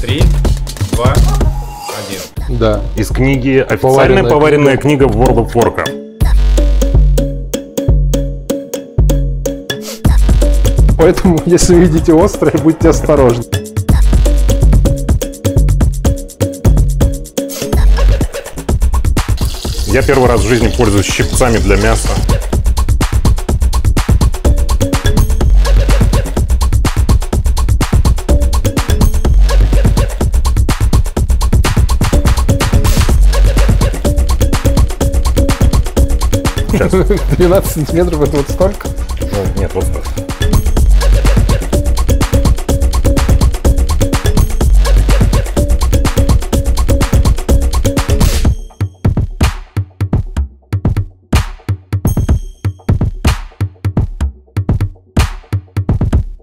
3, 2, 1. Да. Из книги «Официальная поваренная книга в World of Warcraft». Поэтому, если видите острое, будьте осторожны. Я первый раз в жизни пользуюсь щипцами для мяса. Сейчас. 12 сантиметров — это вот столько? Ну, нет, вот столько.